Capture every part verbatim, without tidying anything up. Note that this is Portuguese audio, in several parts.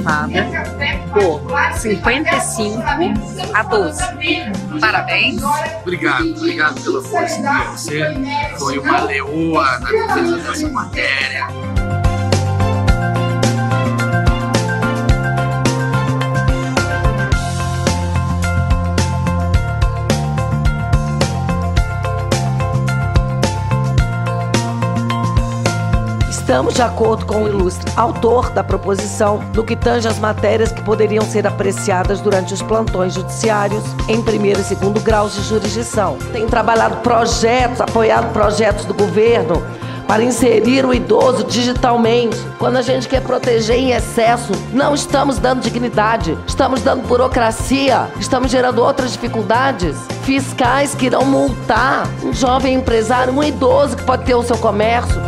aprovada por cinquenta e cinco a doze. Parabéns. Obrigado, obrigado pela força. Você foi uma leoa na defesa dessa matéria. Estamos de acordo com o ilustre autor da proposição no que tange as matérias que poderiam ser apreciadas durante os plantões judiciários em primeiro e segundo graus de jurisdição. Tem trabalhado projetos, apoiado projetos do governo para inserir o idoso digitalmente. Quando a gente quer proteger em excesso, não estamos dando dignidade, estamos dando burocracia, estamos gerando outras dificuldades fiscais que irão multar um jovem empresário, um idoso que pode ter o seu comércio.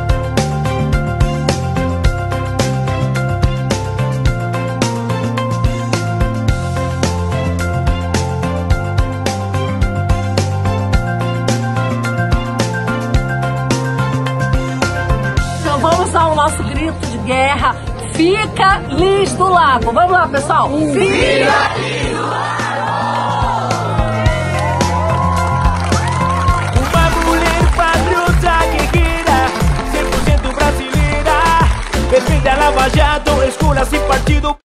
Vamos ao nosso grito de guerra. Fica Liz do Lago. Vamos lá, pessoal. Fica Liz do Lago. Uma mulher patriota guerreira, cem por cento brasileira, defende a Lava Jato, escola sem partido.